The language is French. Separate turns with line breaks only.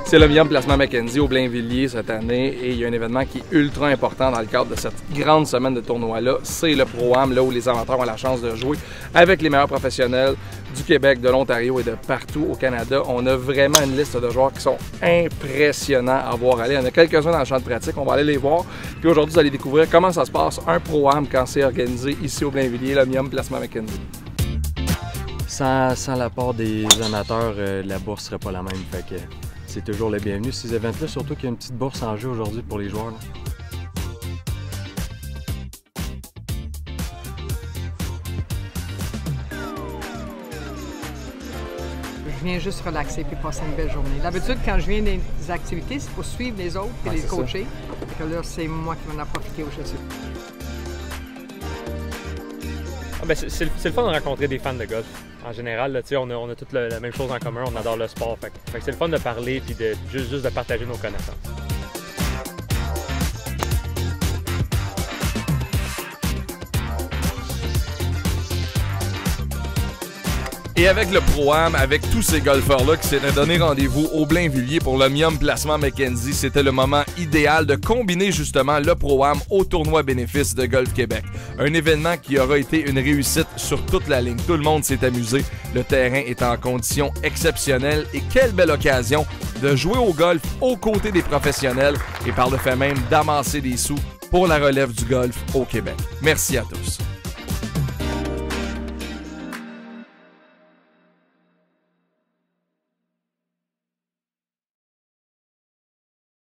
C'est le Mium Placement Mackenzie au Blainvilliers cette année et il y a un événement qui est ultra important dans le cadre de cette grande semaine de tournoi-là. C'est le Pro-Am, là où les amateurs ont la chance de jouer avec les meilleurs professionnels du Québec, de l'Ontario et de partout au Canada. On a vraiment une liste de joueurs qui sont impressionnants à voir aller. Il y en a quelques-uns dans le champ de pratique, on va aller les voir. Puis aujourd'hui, vous allez découvrir comment ça se passe un Pro-Am quand c'est organisé ici au Blainvilliers, le Mium Placement Mackenzie.
Sans l'apport des amateurs, la bourse serait pas la même. Fait que c'est toujours le bienvenu. Ces événements-là, surtout qu'il y a une petite bourse en jeu aujourd'hui pour les joueurs. Là.
Je viens juste relaxer puis passer une belle journée. D'habitude, quand je viens des activités, c'est pour suivre les autres et les coacher. Que là, c'est moi qui m'en ai profité aujourd'hui.
C'est le fun de rencontrer des fans de golf. En général, là, on a toutes la même chose en commun, on adore le sport. Fait que c'est le fun de parler et juste de partager nos connaissances.
Et avec le Pro-Am, avec tous ces golfeurs-là qui s'étaient donné rendez-vous au Blainvilliers pour le Mium Placement Mackenzie, c'était le moment idéal de combiner justement le Pro-Am au tournoi bénéfice de Golf Québec. Un événement qui aura été une réussite sur toute la ligne. Tout le monde s'est amusé. Le terrain est en conditions exceptionnelles et quelle belle occasion de jouer au golf aux côtés des professionnels et par le fait même d'amasser des sous pour la relève du golf au Québec. Merci à tous.